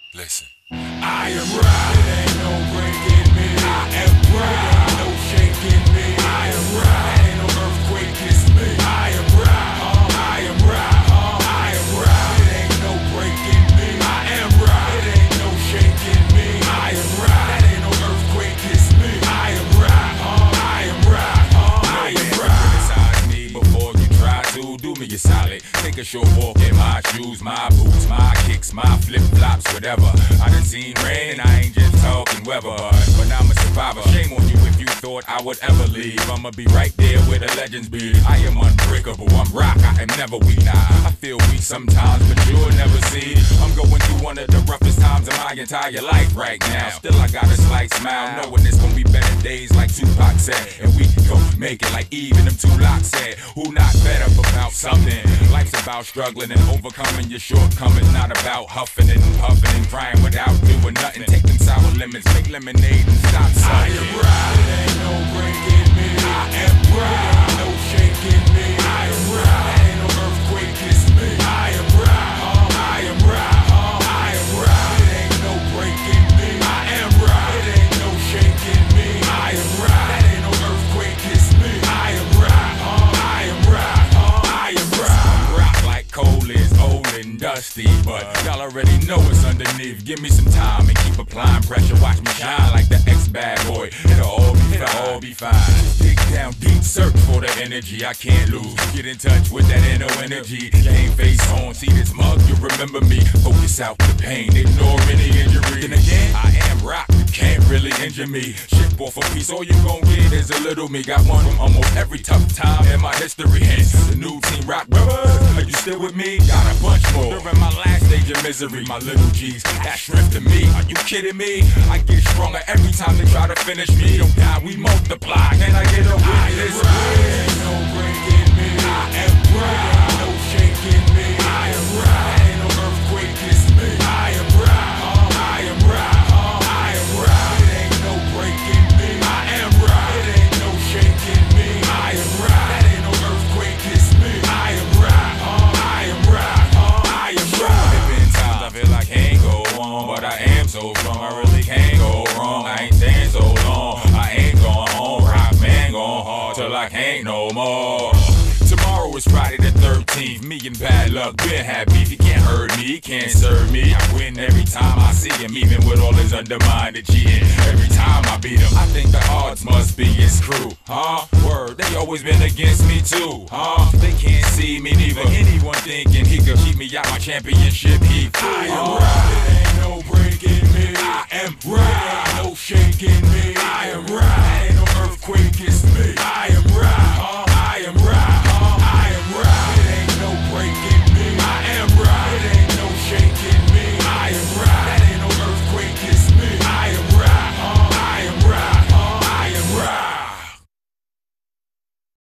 Listen. I am right. It ain't no breaking me. I am right. It ain't no shaking me. I am right. Ain't no earthquake, it's me. I am right. I am right. I am right. It ain't no breaking me. I am right. It ain't no shaking me. I am right. That ain't no earthquake, it's me. I am right. I am right. I am right. Criticize me before you try to do me a solid. Take a short walk in my shoes, my boots, my kicks, my flip-flops, whatever. I done seen rain and I ain't just talking weather, but I'm a survivor. Shame on you if you thought I would ever leave. I'ma be right there where the legends be. I am unbreakable, I'm rock, I am never weak. Nah, I feel weak sometimes, but you'll never see. I'm going through one of the roughest times of my entire life right now. Still I got a slight smile, knowing it's gonna be better days like Tupac said. And we gon' make it like even them two locks said. Who not better about something? Life's about struggling and overcoming your shortcomings, not about huffing and puffing and crying without doing nothing. Take them sour lemons, make lemonade and stop sucking. I am right. It ain't no breaking me. I am right. It ain't no shaking me. I am right. Ain't no earthquake, it's me. I am right. I am right. I am right. It ain't no breaking me. I am right. It ain't no shaking me. I am right. That ain't no earthquake, it's me. I am right. I am right. I am right. I'm rock like coal is old and dusty, but y'all already know it's underneath. Give me some time and keep applying pressure. Watch me shine like the ex-bad boy. It'll all be fine. Dig down deep, search for the energy I can't lose. Get in touch with that inner energy. Game face on, see this mug, you remember me. Focus out the pain, ignore any injury. Then again, I am rock, you can't really injure me. Ship off a piece, all you gon' get is a little me. Got one from almost every tough time in my history. Hence, the new team rock brothers. Are you still with me? Got a bunch more. During my last stage of misery, my little G's, that's strength to me. Are you kidding me? I get stronger every time they try to finish me. Don't die, we multiply. Can I get a witness? Ain't no breaking me. I am right. Ain't no shaking me. I am right. Ain't no earthquake, it's me. I am right. I am right. I am right. It ain't no breaking me. I am right. It ain't no shaking me. I am right. That ain't no earthquake, it's me. I am right. I am right. I am right. There been times I feel like I can't go on, but I am so strong, I really can't go wrong. I ain't staying so long, I ain't going home. Rock man going hard till I can't no more. Tomorrow is Friday the 13th. Me and bad luck been had beef. He can't hurt me, he can't serve me. I win every time I see him, even with all his undermined cheating. Every time I beat him, I think the odds must be his crew. Word, they always been against me too. They can't see me neither. Anyone thinking he could keep me out my championship heat. I am right.